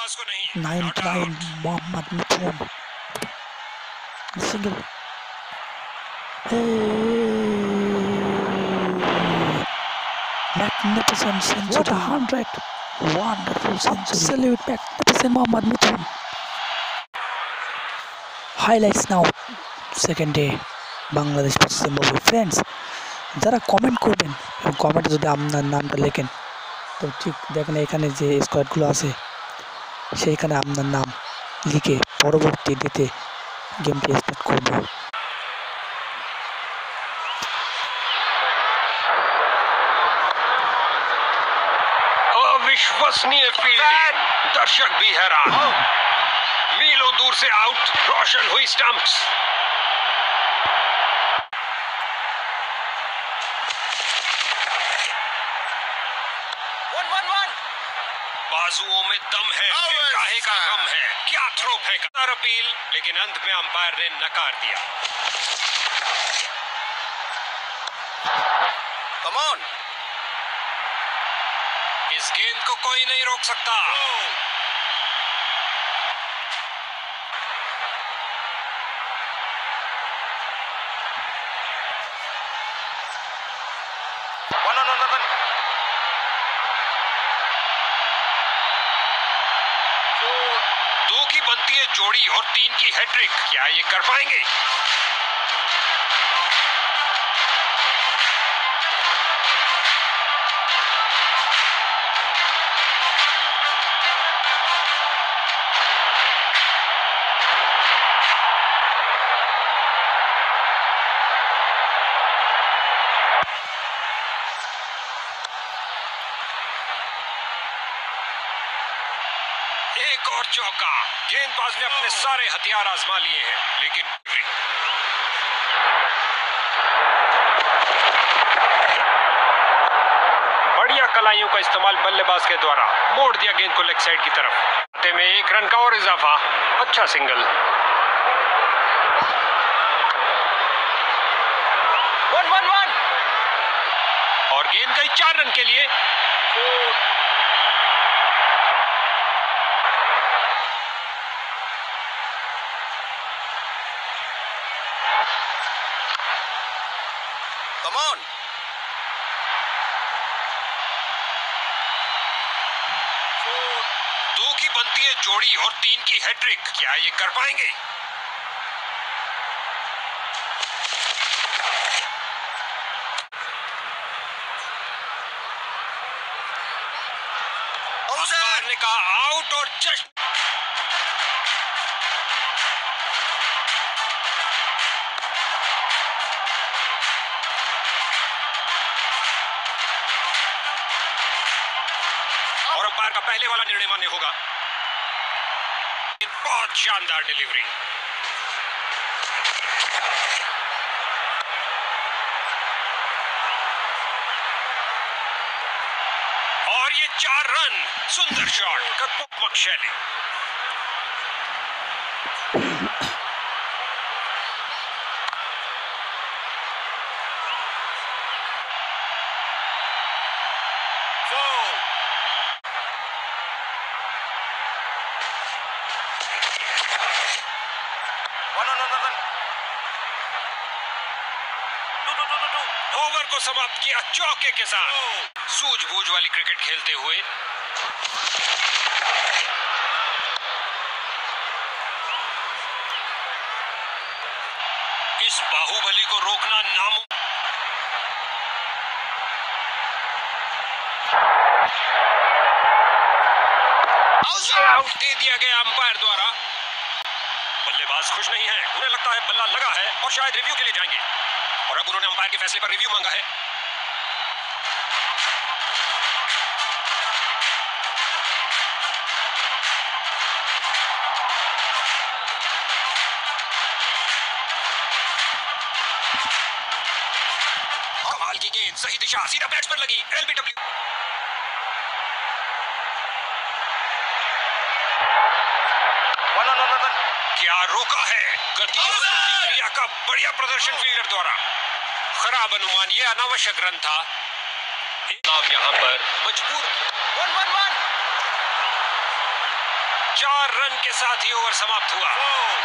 बल्लेबाज को नहीं। 9 Mohammad Mithun single. Magnificent century. What a 100. Wonderful century. Absolute magnificent Mohammad Mithun. Highlights now. Second day. Bangladesh versus Zimbabwe. Friends, যারা comment করবেন এবং কমেন্টে যদি আপনার নামটা লেখেন তো ঠিক দেখেন এখানে যে স্কোয়াডগুলো আছে সেইখানে আপনার নাম লিখে পরবর্তী ডেতে গেমটি স্টার্ট করব। अविश्वसनीय फील्डिंग, दर्शक भी हैरान। मीलों दूर से आउट, रोशन हुई स्टंप्स। बाजुओं में दम है, काहे का गम है, क्या थ्रो फेंका। अपील, लेकिन अंत में अंपायर ने नकार दिया। कम ऑन, इस गेंद को कोई नहीं रोक सकता। दो की बनती है जोड़ी और 3 की हैट्रिक, क्या ये कर पाएंगे? एक और चौका। गेंदबाज ने अपने सारे हथियार आजमा लिए हैं, लेकिन बढ़िया कलाइयों का इस्तेमाल बल्लेबाज के द्वारा मोड़ दिया गेंद को लेग साइड की तरफ। खाते में 1 रन का और इजाफा। अच्छा सिंगल। 1-1-1 और गेंद गई 4 रन के लिए। 4 Come on. दो की बनती है जोड़ी और 3 की हैट्रिक, क्या ये कर पाएंगे? अंपायर ने कहा आउट और जस्ट अंपायर का पहले वाला निर्णय मान्य होगा। बहुत शानदार डिलीवरी। और ये 4 रन। सुंदर शॉट, कदमोत्मक शैली। ओवर को समाप्त किया चौके के साथ। सूझबूझ वाली क्रिकेट खेलते हुए इस बाहुबली को रोकना नामुमकिन। आउट दे दिया गया अंपायर द्वारा। बल्लेबाज खुश नहीं है, उन्हें लगता है बल्ला लगा है और शायद रिव्यू के लिए जाएंगे, और अब उन्होंने अंपायर के फैसले पर रिव्यू मांगा है। कमाल की गेंद, सही दिशा, सीधा बैट्स पर लगी। एलबीडब्ल्यू। क्या रोका है? गति और प्रतिक्रिया का बढ़िया प्रदर्शन फील्डर द्वारा। खराब अनुमान, ये अनावश्यक रन था। यहाँ पर मजबूर। 1-1-1 4 रन के साथ ही ओवर समाप्त हुआ।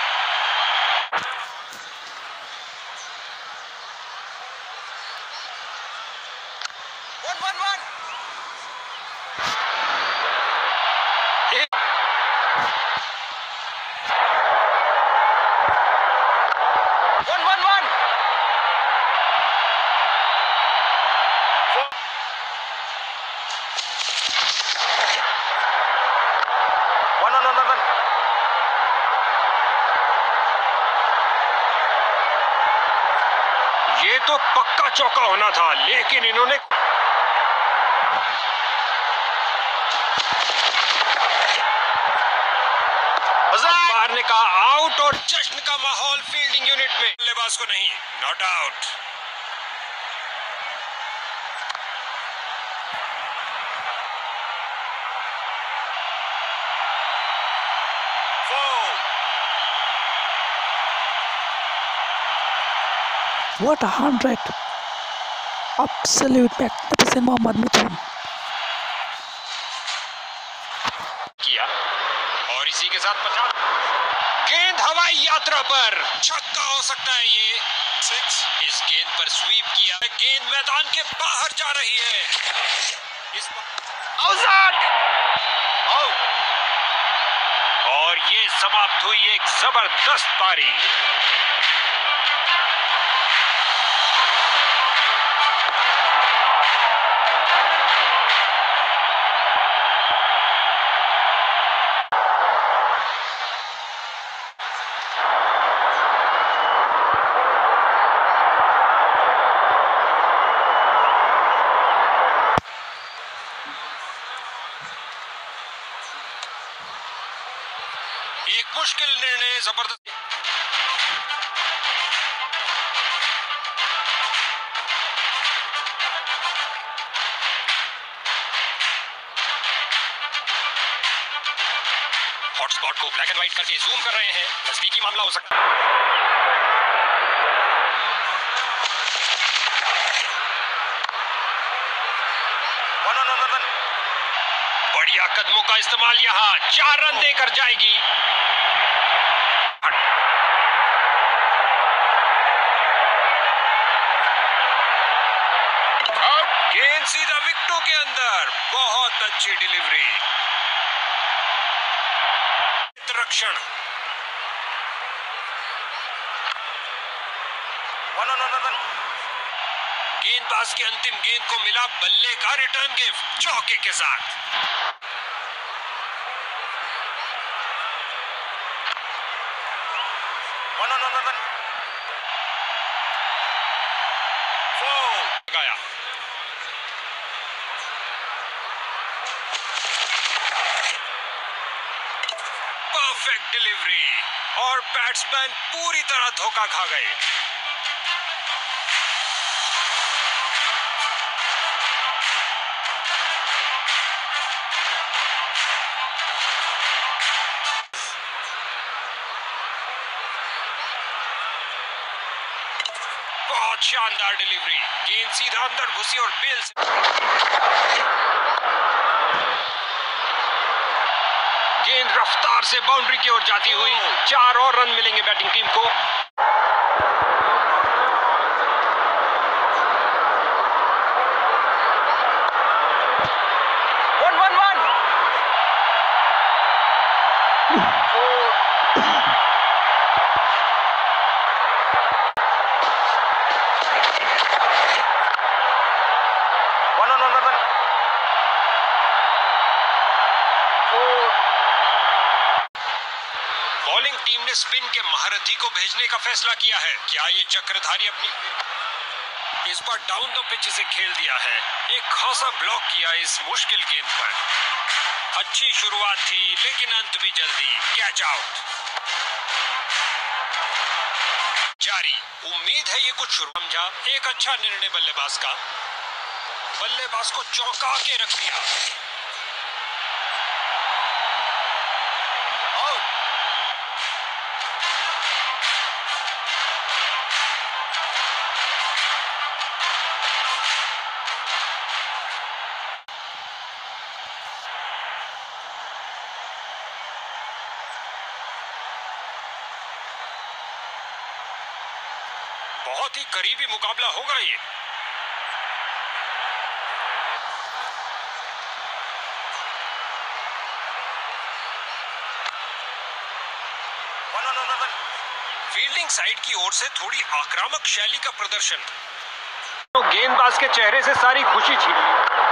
1-1. ये तो पक्का चौका होना था, लेकिन इन्होंने अंपायर ने कहा आउट और जश्न का माहौल फील्डिंग यूनिट में। बल्लेबाज को नहीं, not out. What a 100! Absolute magnificent Mohammad Mithun. किया और इसी के साथ 50। गेंद हवाई यात्रा पर, छक्का हो सकता है ये। 6। इस गेंद पर स्वीप किया, गेंद मैदान के बाहर जा रही है। इस आउट और ये समाप्त हुई एक जबरदस्त पारी। एक मुश्किल निर्णय, जबरदस्त। हॉटस्पॉट को ब्लैक एंड व्हाइट करके जूम कर रहे हैं, नजदीकी मामला हो सकता है। बढ़िया कदमों का इस्तेमाल, यहां 4 रन देकर जाएगी। गेंद सीधा विकेटों के अंदर, बहुत अच्छी डिलीवरी। रक्षण, 1-1. गेंदबाज की अंतिम गेंद को मिला बल्ले का रिटर्न गिफ्ट चौके के साथ। गया परफेक्ट डिलीवरी और बैट्समैन पूरी तरह धोखा खा गए। बहुत शानदार डिलीवरी, गेंद सीधा अंदर घुसी और बेल से गेंद रफ्तार से बाउंड्री की ओर जाती हुई। 4 और रन मिलेंगे बैटिंग टीम को। बॉलिंग टीम ने स्पिन के महारथी को भेजने का फैसला किया है। क्या ये चक्रधारी अपनी इस बार डाउन द पिच से खेल दिया है। एक खासा ब्लॉक किया इस मुश्किल गेंद पर। अच्छी शुरुआत थी लेकिन अंत भी जल्दी। कैच आउट जारी। उम्मीद है ये कुछ शुरू समझा। एक अच्छा निर्णय बल्लेबाज का, बल्लेबाज को चौंका के रख दिया। बहुत ही करीबी मुकाबला होगा ये। फील्डिंग साइड की ओर से थोड़ी आक्रामक शैली का प्रदर्शन। तो गेंदबाज के चेहरे से सारी खुशी छीन ली।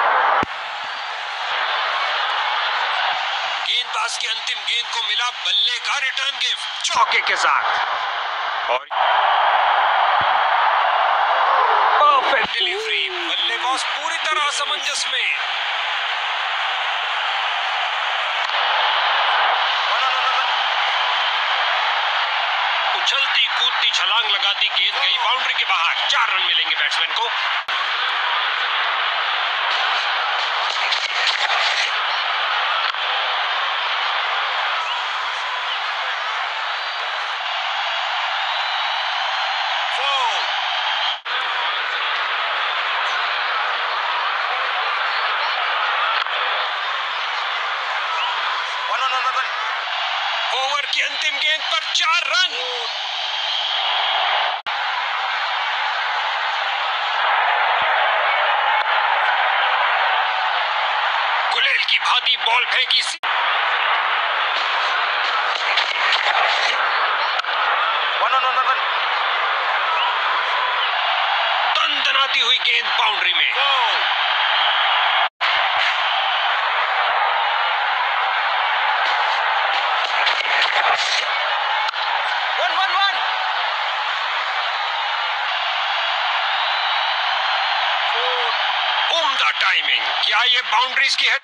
गेंदबाज की अंतिम गेंद को मिला बल्ले का रिटर्न गिफ्ट चौके के साथ और परफेक्ट डिलीवरी। बल्लेबाज पूरी तरह असमंजस में। उछलती कूदती छलांग लगाती गेंद गई बाउंड्री के बाहर। 4 रन मिलेंगे बैट्समैन को। ओवर की अंतिम गेंद पर 4 रन। गुलेल की भांति बॉल फेंकी। दनदनाती हुई गेंद बाउंड्री में। 1-1-1। उम्दा टाइमिंग। क्या ये बाउंड्रीज की है?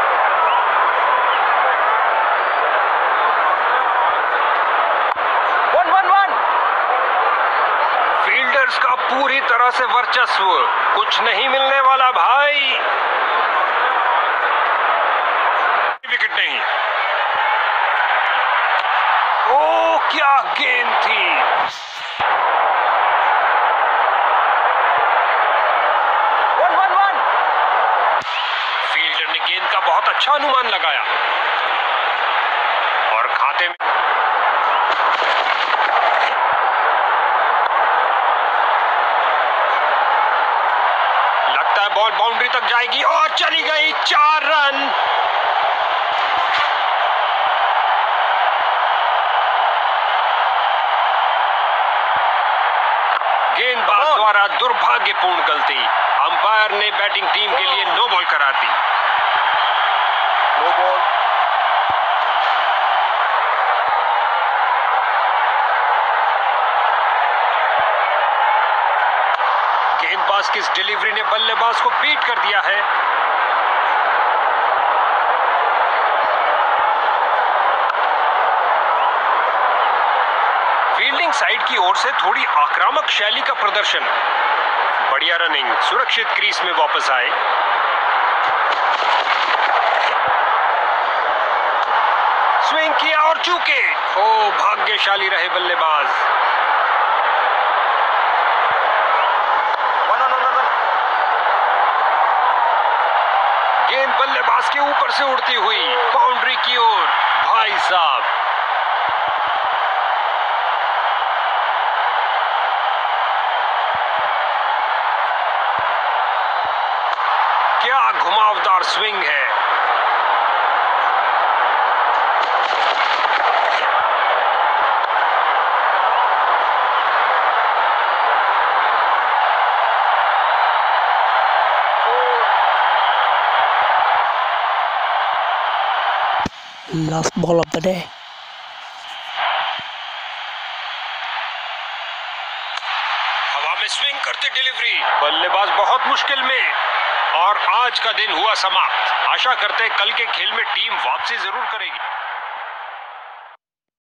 फील्डर्स का पूरी तरह से वर्चस्व। कुछ नहीं मिलने वाला भाई। विकेट नहीं। ओ क्या गेंद थी। फील्डर ने गेंद का बहुत अच्छा अनुमान लगाया और खाते में लगता है बॉल बाउंड्री तक जाएगी और चली गई। 4 रन। गेंदबाज द्वारा दुर्भाग्यपूर्ण गलती। अंपायर ने बैटिंग टीम के लिए नो बॉल करार दी। No ball. गेंदबाज की इस डिलीवरी ने बल्लेबाज को बीट कर दिया है। फील्डिंग साइड की ओर से थोड़ी आक्रामक शैली का प्रदर्शन। बढ़िया रनिंग। सुरक्षित क्रीज में वापस आए। स्विंग किया और चूके। ओ भाग्यशाली रहे बल्लेबाज। गेंद बल्लेबाज के ऊपर से उड़ती हुई बाउंड्री की ओर। भाई साहब क्या घुमावदार स्विंग है। Last ball of the day. हवा में स्विंग करते डिलीवरी। बल्लेबाज बहुत मुश्किल में और आज का दिन हुआ समाप्त। आशा करते हैं कल के खेल में टीम वापसी जरूर करेगी।